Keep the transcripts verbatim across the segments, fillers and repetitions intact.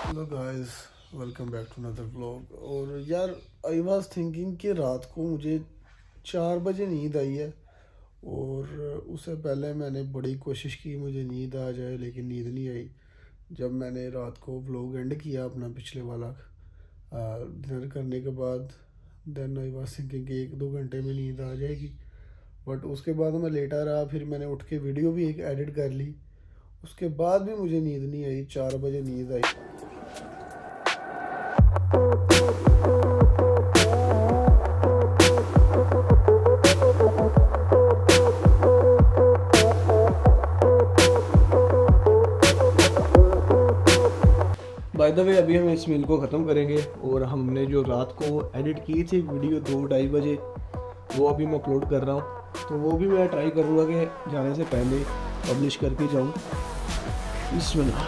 Hello guys, welcome back to another vlog. और यार I was thinking कि रात को मुझे चार बजे नींद आई है और उससे पहले मैंने बड़ी कोशिश की मुझे नींद आ जाए, लेकिन नींद नहीं आई। जब मैंने रात को व्लॉग एंड किया अपना पिछले वाला डिनर करने के बाद, देन आई वाज थिंकिंग कि एक दो घंटे में नींद आ जाएगी, बट उसके बाद मैं लेटा रहा। फिर मैंने उठ के वीडियो भी एक एडिट कर ली, उसके बाद भी मुझे नींद नहीं आई। चार बजे नींद आई। बाय द वे, अभी हम इस मील को ख़त्म करेंगे और हमने जो रात को एडिट की थी वीडियो दो ढाई बजे, वो अभी मैं अपलोड कर रहा हूँ। तो वो भी मैं ट्राई करूँगा कि जाने से पहले पब्लिश करके जाऊँ। बिस्मिल्लाह।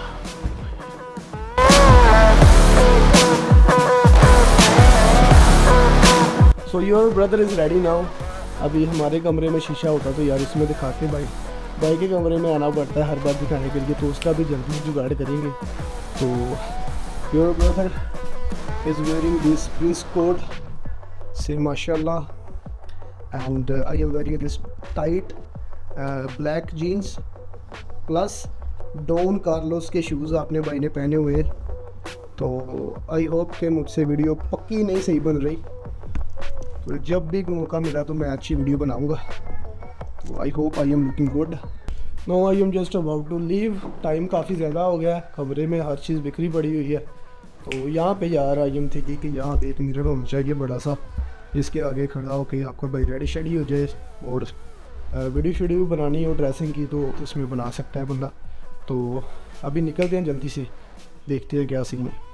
So your brother is ready now. अभी हमारे कमरे में शीशा होता तो यार इसमें दिखाते, भाई भाई के कमरे में आना पड़ता है हर बार दिखाने के लिए, तो उसका भी जल्दी जुगाड़ करेंगे। तो your brother is wearing this prince coat से माशाल्लाह, and I am wearing this tight black jeans plus Don Carlos के शूज़ आपने भाई ने पहने हुए हैं। तो आई होप कि मुझसे वीडियो पक्की नहीं सही बन रही, तो जब भी मौका मिला तो मैं अच्छी वीडियो बनाऊंगा। तो I hope I am looking good. No, I am just about to leave. Time काफ़ी ज़्यादा हो गया है, कमरे में हर चीज़ बिखरी पड़ी हुई है। तो यहाँ पे यार आई एम थिंकिंग कि यहाँ पे एक मिरर होना चाहिए बड़ा सा, इसके आगे खड़ा होकर आपका भाई रेडी शेडी हो जाए, और वीडियो शीडियो बनानी हो ड्रेसिंग की तो उसमें बना सकता है बंदा। तो अभी निकलते हैं जल्दी से, देखते हैं क्या सीन है।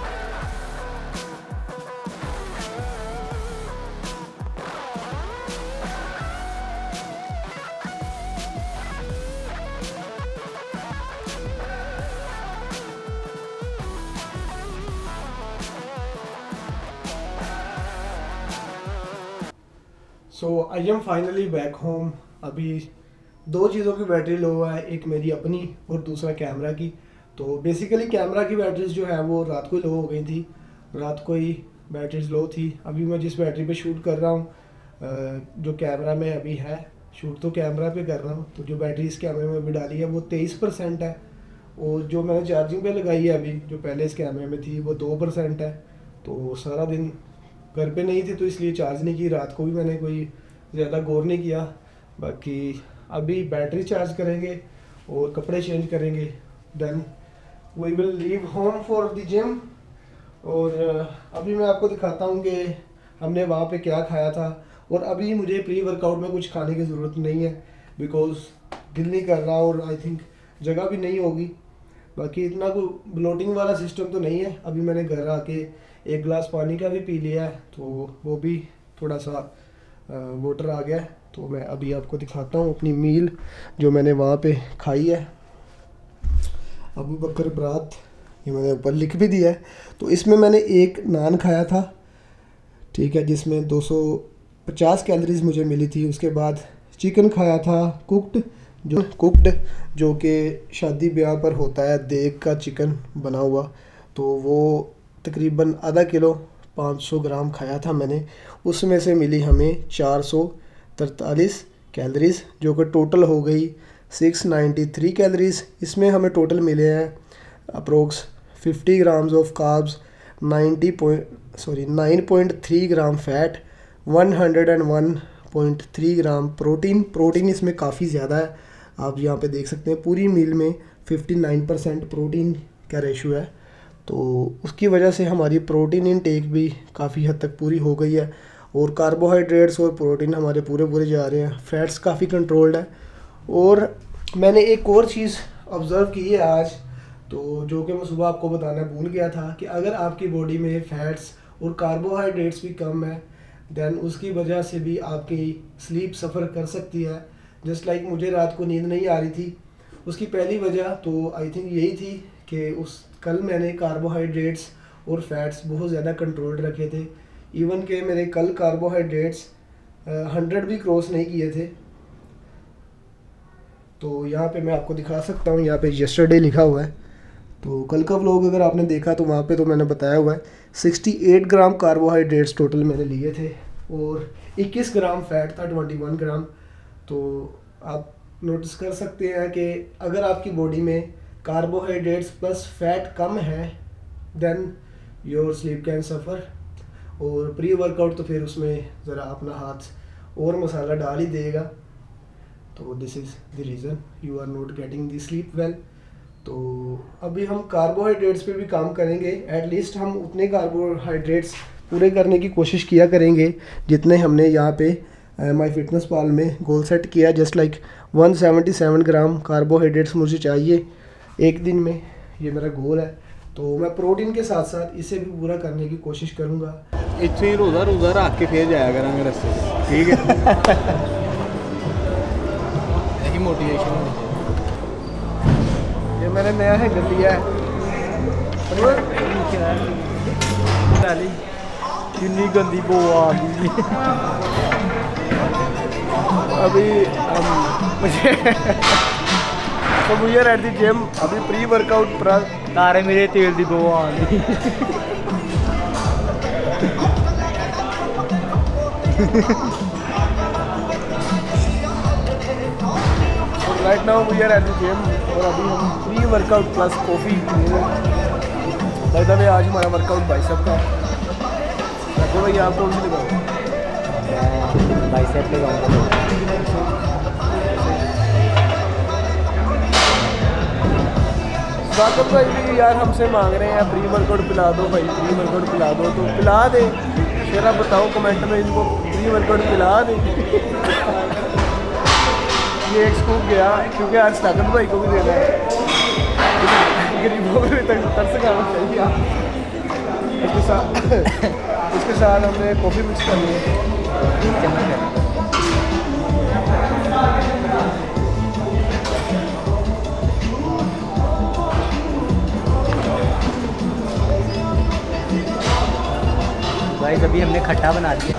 So I am finally back home. अभी दो चीज़ों की बैटरी लो है, एक मेरी अपनी और दूसरा कैमरा की। तो बेसिकली कैमरा की बैटरीज जो है वो रात को ही लो हो गई थी, रात को ही बैटरीज लो थी। अभी मैं जिस बैटरी पे शूट कर रहा हूँ, जो कैमरा में अभी है, शूट तो कैमरा पे कर रहा हूँ, तो जो बैटरी इस कैमरे में अभी डाली है वो तेईस परसेंट है, और जो मैंने चार्जिंग पे लगाई है अभी, जो पहले इस कैमरे में थी, वो दो परसेंट है। तो सारा दिन घर पे नहीं थी तो इसलिए चार्ज नहीं की, रात को भी मैंने कोई ज़्यादा गौर नहीं किया। बाकी अभी बैटरी चार्ज करेंगे और कपड़े चेंज करेंगे, then we will leave home for the gym. और अभी मैं आपको दिखाता हूँ कि हमने वहाँ पे क्या खाया था। और अभी मुझे प्री वर्कआउट में कुछ खाने की ज़रूरत नहीं है, बिकॉज दिल नहीं कर रहा और आई थिंक जगह भी नहीं होगी। बाकी इतना कोई ब्लोटिंग वाला सिस्टम तो नहीं है। अभी मैंने घर आके एक गिलास पानी का भी पी लिया है, तो वो भी थोड़ा सा वाटर आ गया है। तो मैं अभी आपको दिखाता हूँ अपनी मील जो मैंने वहाँ पे खाई है। अबू बकर बरात, ये मैंने ऊपर लिख भी दिया है। तो इसमें मैंने एक नान खाया था, ठीक है, जिसमें दो सौ पचास कैलोरीज मुझे मिली थी। उसके बाद चिकन खाया था कुक्ड, जो कुक्ड जो कि शादी ब्याह पर होता है, देग का चिकन बना हुआ। तो वो तकरीबन आधा किलो पाँच सौ ग्राम खाया था मैंने। उसमें से मिली हमें चार सौ तरतालीस कैलोरीज, जो कि टोटल हो गई सिक्स नाइन्टी थ्री कैलोरीज। इसमें हमें टोटल मिले हैं approx fifty grams of carbs, ninety point sorry nine point three gram fat, one hundred and one point three gram protein. Protein इसमें काफ़ी ज़्यादा है, आप यहाँ पे देख सकते हैं पूरी मील में फिफ्टी नाइन परसेंट प्रोटीन का रेशो है। तो उसकी वजह से हमारी प्रोटीन इनटेक भी काफ़ी हद तक पूरी हो गई है, और कार्बोहाइड्रेट्स और प्रोटीन हमारे पूरे पूरे जा रहे हैं। फैट्स काफ़ी कंट्रोल्ड है। और मैंने एक और चीज़ ऑब्ज़र्व की है आज, तो जो कि मैं सुबह आपको बताना भूल गया था, कि अगर आपकी बॉडी में फैट्स और कार्बोहाइड्रेट्स भी कम है, दैन उसकी वजह से भी आपकी स्लीप सफ़र कर सकती है। जस्ट लाइक मुझे रात को नींद नहीं आ रही थी, उसकी पहली वजह तो आई थिंक यही थी कि उस कल मैंने कार्बोहाइड्रेट्स और फैट्स बहुत ज़्यादा कंट्रोल्ड रखे थे। इवन के मेरे कल कार्बोहाइड्रेट्स हंड्रेड भी क्रॉस नहीं किए थे। तो यहाँ पे मैं आपको दिखा सकता हूँ, यहाँ पे यस्टरडे लिखा हुआ है, तो कल का व्लॉग अगर आपने देखा तो वहाँ पे तो मैंने बताया हुआ है अड़सठ ग्राम कार्बोहाइड्रेट्स टोटल मैंने लिए थे और इक्कीस ग्राम फैट था, इक्कीस ग्राम। तो आप नोटिस कर सकते हैं कि अगर आपकी बॉडी में कार्बोहाइड्रेट्स प्लस फैट कम है then your sleep can suffer. और प्री वर्कआउट तो फिर उसमें ज़रा अपना हाथ और मसाला डाल ही देगा। तो this is the reason you are not getting the sleep well. तो अभी हम कार्बोहाइड्रेट्स पे भी काम करेंगे, एटलीस्ट हम उतने कार्बोहाइड्रेट्स पूरे करने की कोशिश किया करेंगे जितने हमने यहाँ पे माई फिटनेस पाल में गोल सेट किया। जस्ट लाइक एक सौ सतहत्तर ग्राम कार्बोहाइड्रेट्स मुझे चाहिए एक दिन में, ये मेरा गोल है। तो मैं प्रोटीन के साथ साथ इसे भी पूरा करने की कोशिश करूँगा। इतने ही रोज़ा रोज़ा रख के फिर जाया करांगे रस्ते, ठीक है? यही मोटिवेशन है। ये मैंने नया है कर लिया है। कितनी गंदी बो आ गई अभी हम मुझे तो we are at the gym, अभी प्री वर्कआउट पर तारे मेरे तेल दी बो आ गई। Right now we are at the gym और अभी हम pre workout plus coffee by the way आज हमारा वर्कआउट बाइसेप का है। तो भाई आप कौन सी लगाओ? बाइसेप लगाऊंगा। स्वागत भाई भी यार हमसे मांग रहे हैं प्री वर्कआउट पिला दो भाई, प्री वर्कआउट पिला दो। तो पिला दे, फिर आप बताओ कमेंट में इनको प्री वर्कआउट पिला दे। ये एक स्कूप गया क्योंकि आज स्वागत भाई को भी देना है, गरीबों को भी तरस खाना चाहिए। इसके साथ इसके साथ हमने कॉफ़ी मिक्स करनी है। गाइस अभी हमने खट्टा बना दिया।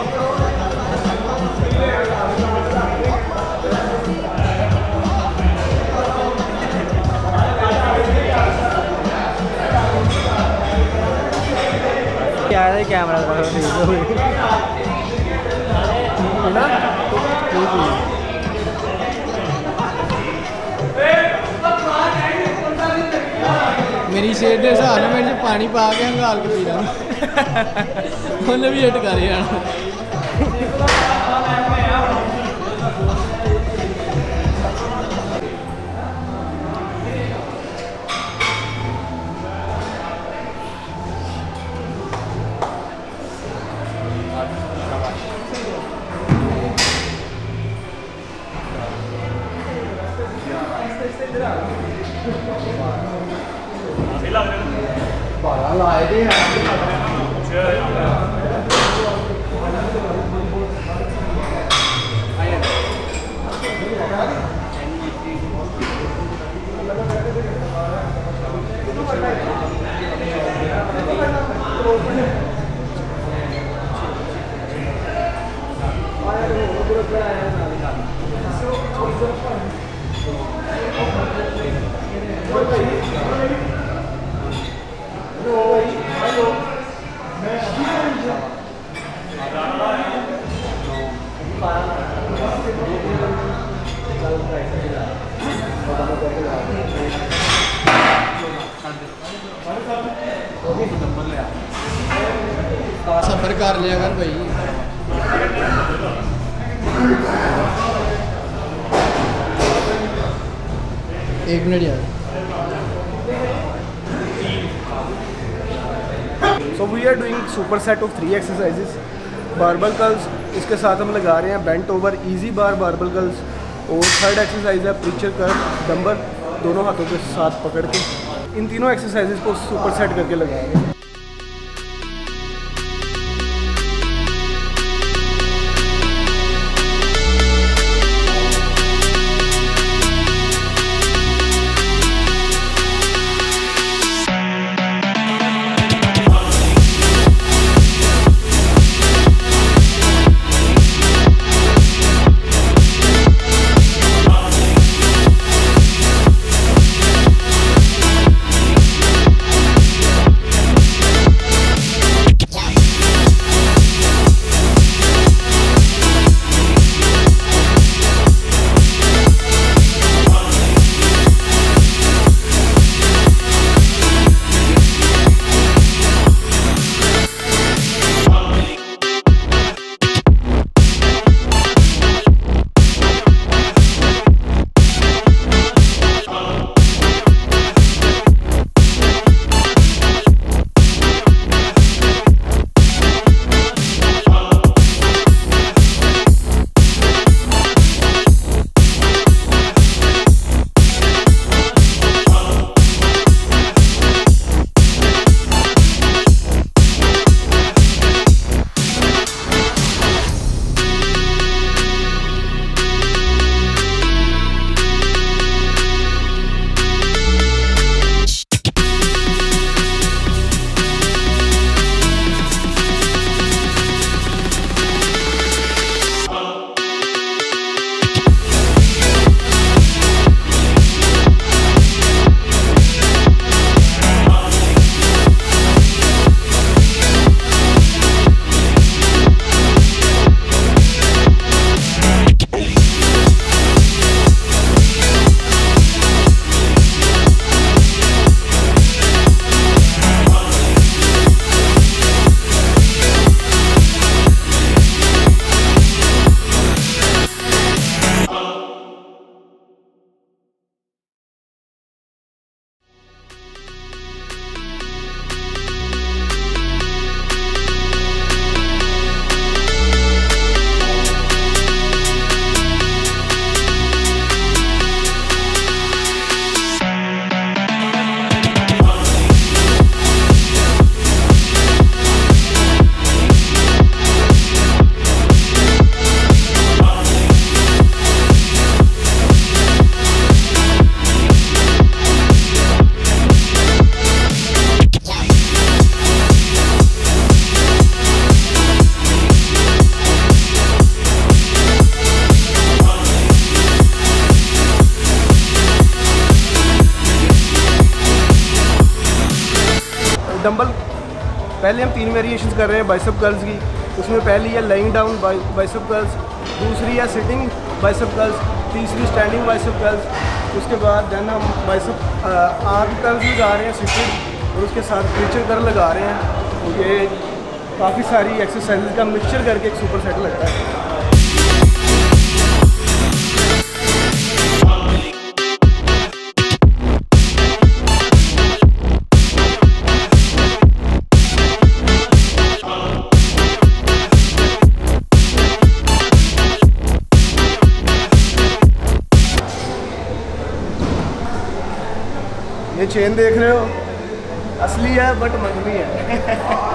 क्या है कैमरा मेरी सेहत के हिसाब से मेरे पानी पा के हंगाल के पी रहा उन्हें भी हिट कर जाना। बारह लाए थे सफर कर लिया कर भाई। एक मिनट यार। So we are doing super set of three exercises. Barbell curls, इसके साथ हम लगा रहे हैं bent over easy bar barbell curls. और थर्ड एक्सरसाइज है प्रीचर कर्ल डंबल, दोनों हाथों के साथ पकड़ के। इन तीनों एक्सरसाइजेस को सुपर सेट करके लगाएंगे। डंबल पहले हम तीन वेरिएशंस कर रहे हैं बाइसेप कर्ल्स की। उसमें पहली है लेइंग डाउन बाइसेप कर्ल्स, दूसरी है सिटिंग बाइसेप कर्ल्स, तीसरी स्टैंडिंग बाइसेप कर्ल्स। उसके बाद देन हम बाइसेप आर्म कर्ल्स लगा रहे हैं सिटेड, और उसके साथ पिक्चर कर्ल लगा रहे हैं। तो ये काफ़ी सारी एक्सरसाइज का मिक्सचर करके एक सुपर सेट लगता है। ये चेन देख रहे हो, असली है बट मंगनी है।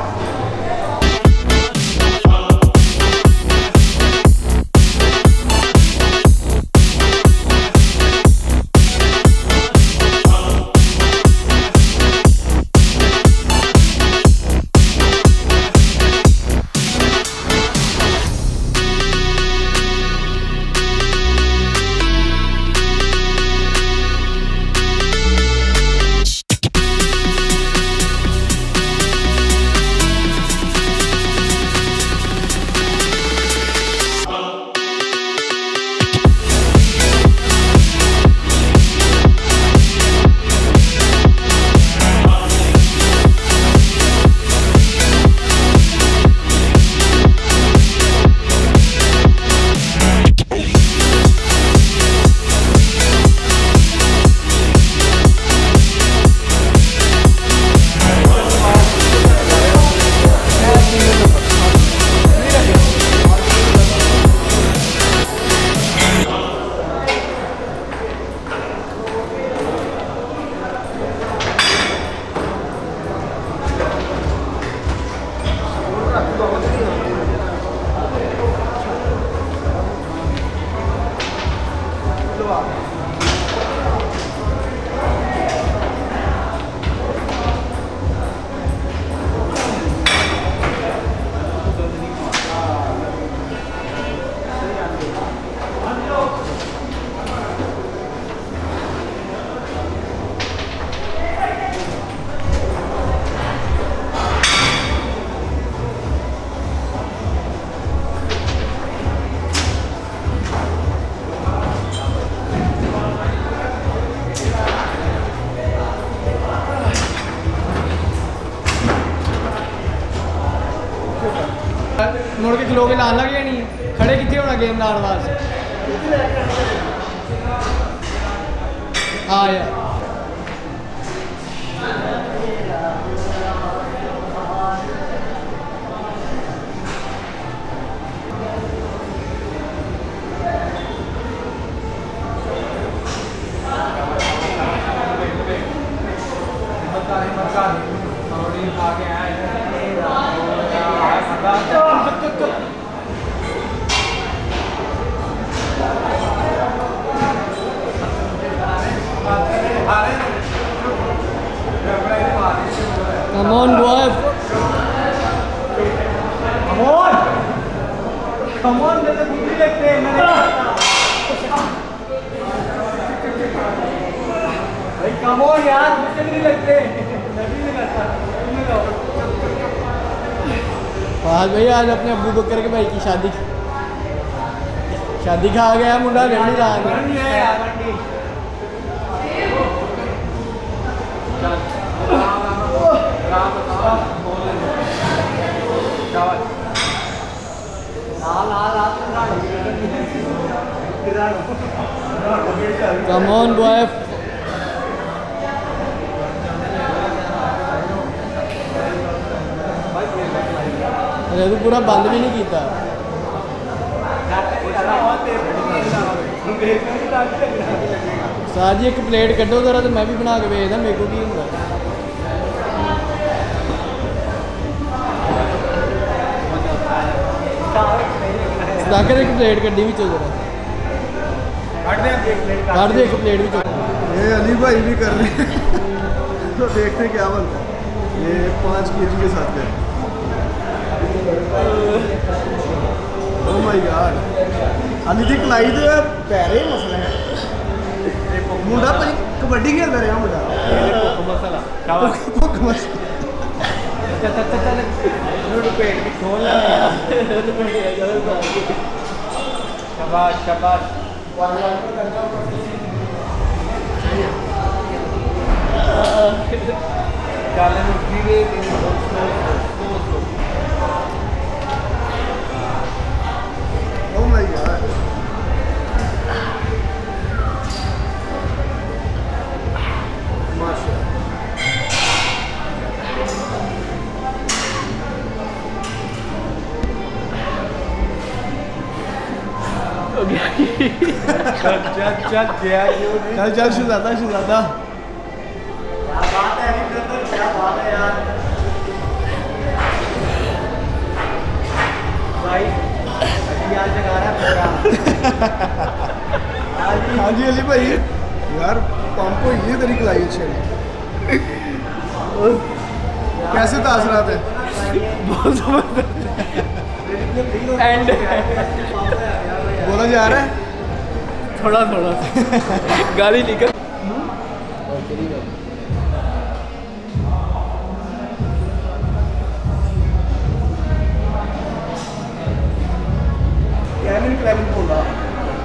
मुड़ के खलो के लान लग जानी है, खड़े कितने होना गेम लाने वास्ते। हाँ यार Come on, boy. Come on. Come on, जैसे बुद्धि लगते हैं मैंने भाई come on यार, मुझे नहीं लगते, मैं भी नहीं लगता। फहद भाई आज अपने अब्बू बकर के भाई की शादी शादी खा गया मुंडा गंडी ला गया। Come on, boy. अरे तू पूरा बंद भी नहीं किया। साथ जी एक प्लेट कड्डो जरा तो मैं भी बना के भेजदा मेरे को की हुंदा। ताकत एक प्लेट कड्डी विचों जरा काट दे एक प्लेट विचों। ये अली भाई भी कर रहे हैं तो देखते हैं क्या बनता है। ये पाँच के जी के साथ है। Oh my god, Ali ji कलाई दे पैरे ही मसला है। मुंडा भाई कबड्डी खेलता रहा मुंडा। मसला चल चल चल नूर पेट की खोल ना यार शाबाश शाबाश चल धीरे Oh my god. चल चल चल गया क्यों नहीं चल चल शहजादा शहजादा क्या बात है ब्रदर क्या बात है यार भाई अभी यार जगा रहा है प्रोग्राम हाँ जी अली भाई यार पंप हो ये तेरी कलाई अच्छी कैसे तासरात है बहुत जबरदस्त एंड बोला जा रहा है थोड़ा थोड़ा गाली निकल कैबिन क्लैबिन बोल रहा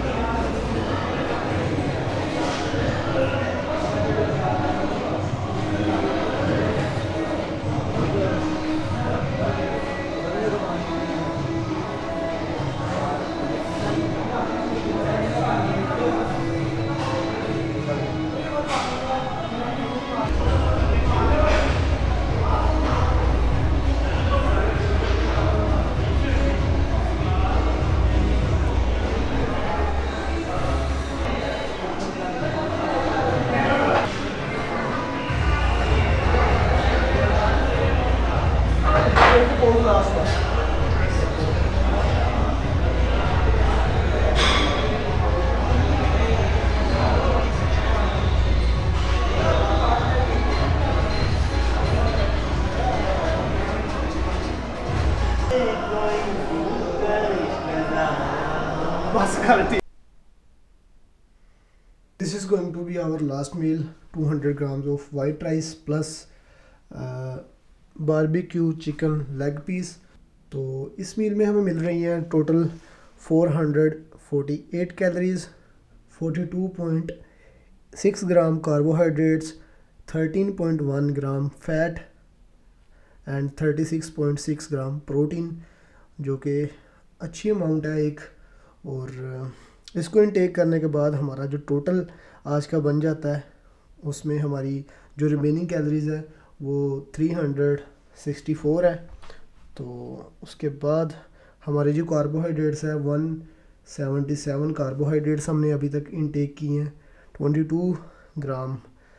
This is going to be our last meal, two hundred grams of white rice plus uh, barbecue chicken leg piece. तो इस मील में हमें मिल रही हैं total four hundred forty-eight calories, forty-two point six gram carbohydrates, thirteen point one gram fat and thirty-six point six gram protein, जो कि अच्छी अमाउंट है एक। और इसको इनटेक करने के बाद हमारा जो टोटल आज का बन जाता है उसमें हमारी जो रिमेनिंग कैलोरीज़ है वो three hundred sixty-four है। तो उसके बाद हमारे जो कार्बोहाइड्रेट्स है one seventy-seven कार्बोहाइड्रेट्स हमने अभी तक इनटेक किए हैं, twenty-two ग्राम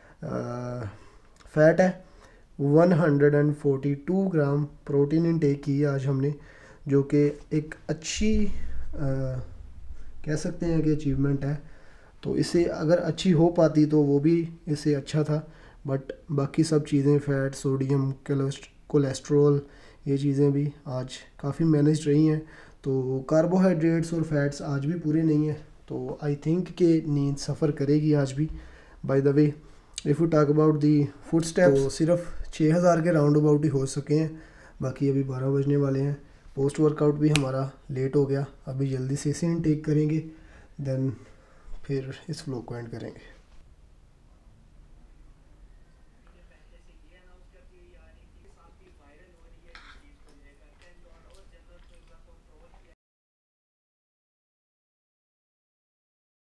फैट है, one hundred forty-two gram protein intake की है आज हमने, जो कि एक अच्छी आ, कह सकते हैं कि अचीवमेंट है। तो इससे अगर अच्छी हो पाती तो वो भी इससे अच्छा था, बट बाकी सब चीज़ें फ़ैट, सोडियम, कोलेस्ट्रॉल, ये चीज़ें भी आज काफ़ी मैनेज रही हैं। तो कार्बोहाइड्रेट्स और फैट्स आज भी पूरे नहीं हैं, तो आई थिंक कि नींद सफ़र करेगी आज भी। By the way if you talk about the food steps, तो सिर्फ छः हज़ार के राउंड अबाउट ही हो सके हैं, बाकी अभी बारह बजने वाले हैं। पोस्ट वर्कआउट भी हमारा लेट हो गया, अभी जल्दी से इसे इनटेक करेंगे, देन फिर इस व्लॉग को एंड करेंगे।